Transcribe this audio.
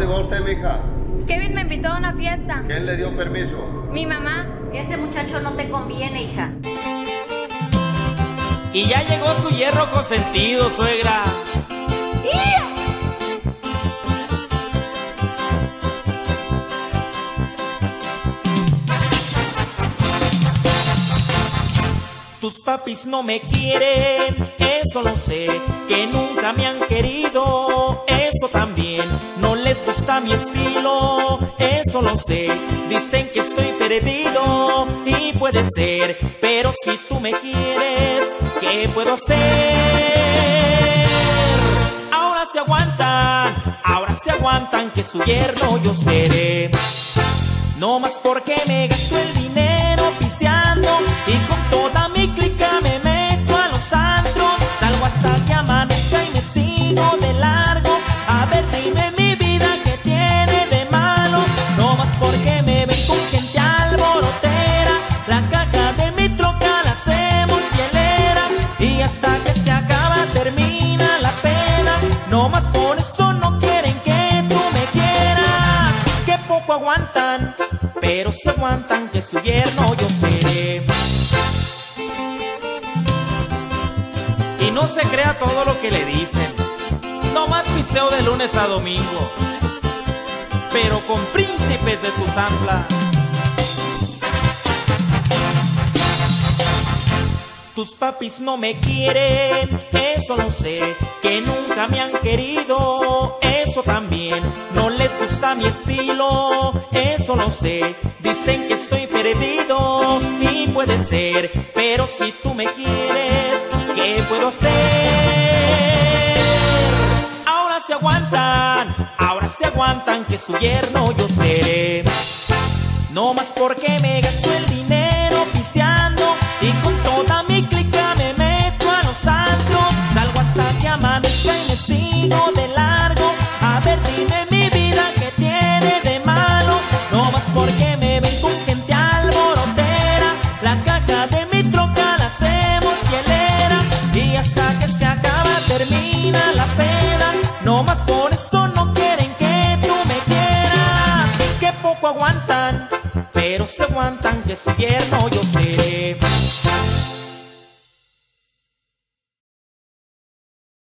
dónde va usted, mija? Kevin me invitó a una fiesta. ¿Quién le dio permiso? Mi mamá. Ese muchacho no te conviene, hija. Y ya llegó su hierro consentido, suegra. ¡Ia! Tus papis no me quieren, eso lo sé, que nunca me han querido, eso también. No les gusta mi estilo, eso lo sé, dicen que estoy perdido y puede ser, pero si tú me quieres, ¿qué puedo hacer? Ahora se aguantan que su yerno yo seré. No más porque me gasto el dinero pisteando y con toda mi clica me meto a los antros. Salgo hasta que amanezca y me sigo de largo. A ver, dime mi vida, ¿qué tiene de malo? No más porque me ven con gente alborotera. La caja de mi troca la hacemos hielera y hasta que se acaba termina la pena. No más por eso no quieren que tú me quieras. Que poco aguantan, pero se aguantan que su yerno yo seré. Y no se crea todo lo que le dicen. No más pisteo de lunes a domingo, pero con príncipes de tu zampla. Tus papis no me quieren, eso lo sé, que nunca me han querido, eso también. No les gusta mi estilo, eso lo sé, dicen que estoy perdido y puede ser, pero si tú me quieres, ¿qué puedo hacer? Ahora se aguantan que su yerno yo seré. No más porque me gasto el dinero pisteando y con toda mi clica me meto a los antros. Salgo hasta que amanezca y me sigo de largo. A ver, dime mi vida, ¿qué tiene de malo? No más porque me ven con gente alborotera. La caja de mi troca la hacemos hielera y hasta que se acaba termina la pena. No más por eso no quieren que tú me quieras. Que poco aguantan, pero se aguantan que su yerno yo sé.